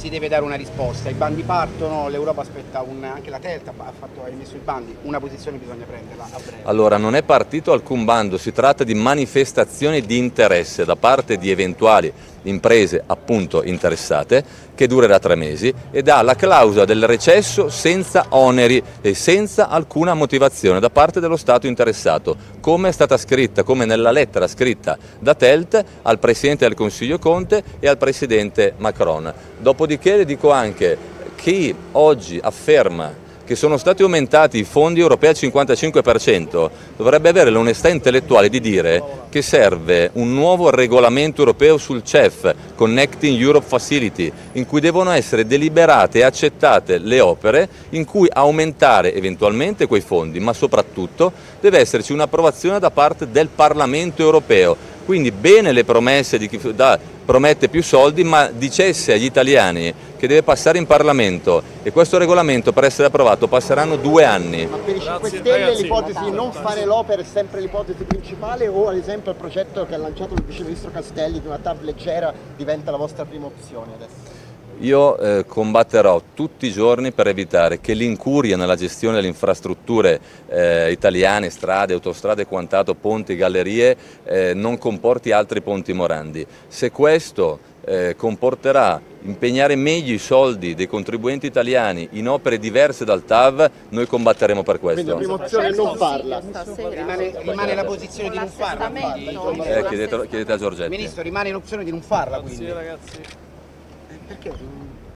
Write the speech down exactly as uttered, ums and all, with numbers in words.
si deve dare una risposta, i bandi partono, l'Europa aspetta un, anche la Telta ha, fatto, ha emesso i bandi, una posizione bisogna prenderla a breve. Allora, non è partito alcun bando, si tratta di manifestazioni di interesse da parte di eventuali imprese appunto interessate, che durerà tre mesi ed ha la clausola del recesso senza oneri e senza alcuna motivazione da parte dello Stato interessato, come è stata scritta, come nella lettera scritta da Telt al Presidente del Consiglio Conte e al Presidente Macron. Dopodiché le dico anche, chi oggi afferma che sono stati aumentati i fondi europei al cinquantacinque per cento, dovrebbe avere l'onestà intellettuale di dire che serve un nuovo regolamento europeo sul C E F, Connecting Europe Facility, in cui devono essere deliberate e accettate le opere in cui aumentare eventualmente quei fondi, ma soprattutto deve esserci un'approvazione da parte del Parlamento europeo. Quindi bene le promesse di chi da, promette più soldi, ma dicesse agli italiani che deve passare in Parlamento e questo regolamento per essere approvato passeranno due anni. Ma per i cinque Stelle l'ipotesi di non fare l'opera è sempre l'ipotesi principale, o ad esempio il progetto che ha lanciato il Vice Ministro Castelli di una T A V leggera diventa la vostra prima opzione adesso? Io eh, combatterò tutti i giorni per evitare che l'incuria nella gestione delle infrastrutture eh, italiane, strade, autostrade e quant'altro, ponti, gallerie, eh, non comporti altri ponti morandi. Se questo eh, comporterà impegnare meglio i soldi dei contribuenti italiani in opere diverse dal T A V, noi combatteremo per questo. Quindi la prima opzione è non farla. Rimane, rimane la posizione di non farla. Eh, chiedete, chiedete a Giorgetti. Ministro, rimane l'opzione di non farla quindi. Grazie ragazzi. Perché?